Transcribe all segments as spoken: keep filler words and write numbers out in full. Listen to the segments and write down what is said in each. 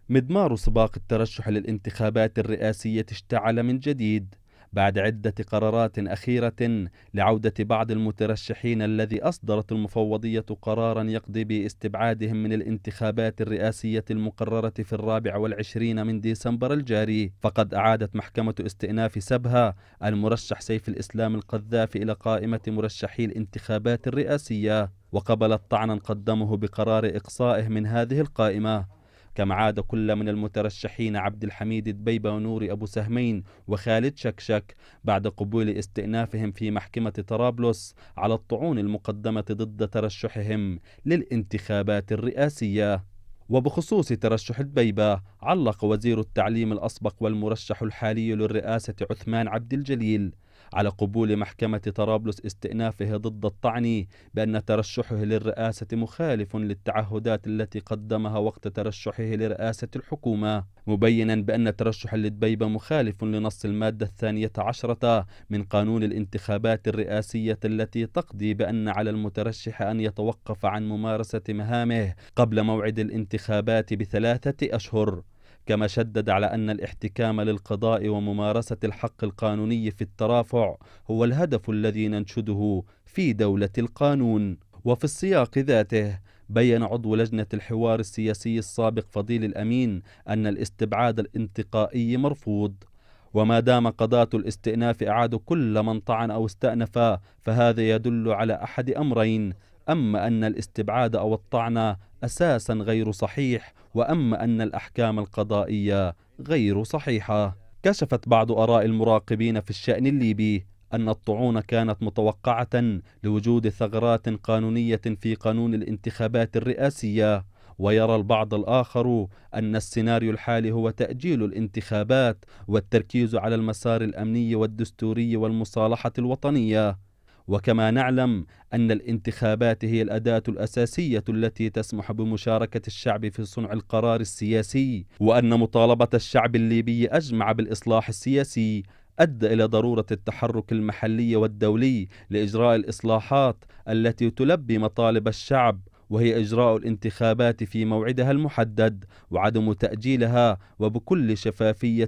مضمار سباق الترشح للانتخابات الرئاسية اشتعل من جديد بعد عدة قرارات أخيرة لعودة بعض المترشحين، الذي أصدرت المفوضية قرارا يقضي باستبعادهم من الانتخابات الرئاسية المقررة في الرابع والعشرين من ديسمبر الجاري. فقد أعادت محكمة استئناف سبها المرشح سيف الإسلام القذافي إلى قائمة مرشحي الانتخابات الرئاسية، وقبلت طعنا قدمه بقرار إقصائه من هذه القائمة. كما عاد كل من المترشحين عبد الحميد دبيبة ونوري أبو سهمين وخالد شكشك بعد قبول استئنافهم في محكمة طرابلس على الطعون المقدمة ضد ترشحهم للانتخابات الرئاسية. وبخصوص ترشح دبيبة، علق وزير التعليم الأسبق والمرشح الحالي للرئاسة عثمان عبد الجليل على قبول محكمة طرابلس استئنافه ضد الطعن بأن ترشحه للرئاسة مخالف للتعهدات التي قدمها وقت ترشحه لرئاسة الحكومة، مبينا بأن ترشح لدبيبة مخالف لنص المادة الثانية عشرة من قانون الانتخابات الرئاسية التي تقضي بأن على المترشح أن يتوقف عن ممارسة مهامه قبل موعد الانتخابات بثلاثة أشهر. كما شدد على أن الاحتكام للقضاء وممارسة الحق القانوني في الترافع هو الهدف الذي ننشده في دولة القانون. وفي السياق ذاته، بيّن عضو لجنة الحوار السياسي السابق فضيل الأمين أن الاستبعاد الانتقائي مرفوض، وما دام قضاة الاستئناف أعادوا كل من طعن أو استأنف فهذا يدل على أحد أمرين: أما أن الاستبعاد أو الطعن أساسا غير صحيح، وأما أن الأحكام القضائية غير صحيحة. كشفت بعض آراء المراقبين في الشأن الليبي أن الطعون كانت متوقعة لوجود ثغرات قانونية في قانون الانتخابات الرئاسية، ويرى البعض الآخر أن السيناريو الحالي هو تأجيل الانتخابات والتركيز على المسار الأمني والدستوري والمصالحة الوطنية. وكما نعلم أن الانتخابات هي الأداة الأساسية التي تسمح بمشاركة الشعب في صنع القرار السياسي، وأن مطالبة الشعب الليبي أجمع بالإصلاح السياسي أدى إلى ضرورة التحرك المحلي والدولي لإجراء الإصلاحات التي تلبي مطالب الشعب، وهي إجراء الانتخابات في موعدها المحدد وعدم تأجيلها وبكل شفافية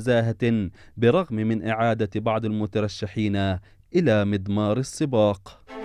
ونزاهة، برغم من إعادة بعض المترشحين إلى مضمار السباق.